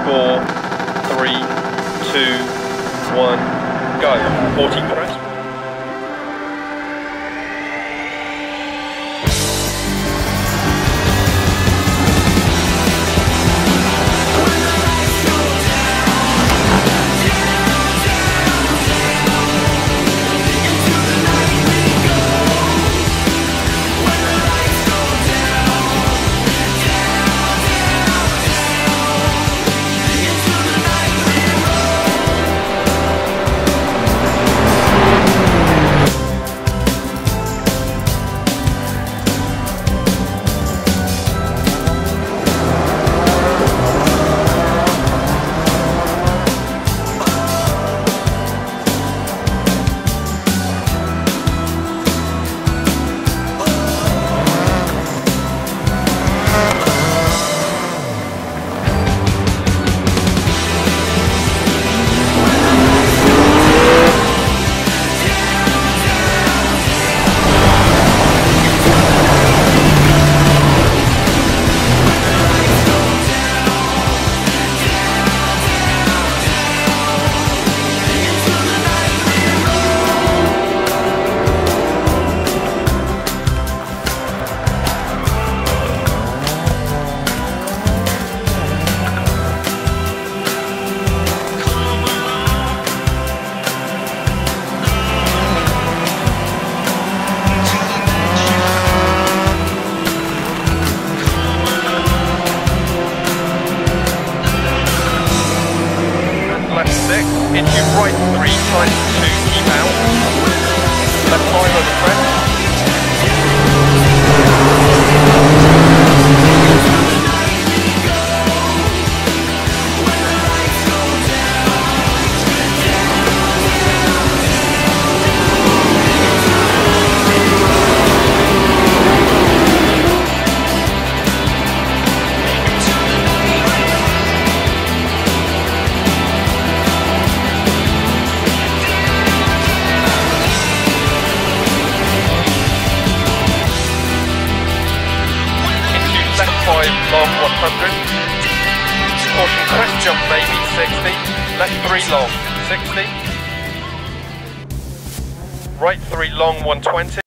4, 3, 2, 1, go. 40 crest. Into right 3 times 2, keep out. Left 5 over crest. Long 100, caution crest jump maybe 60, left 3 long 60, right 3 long 120.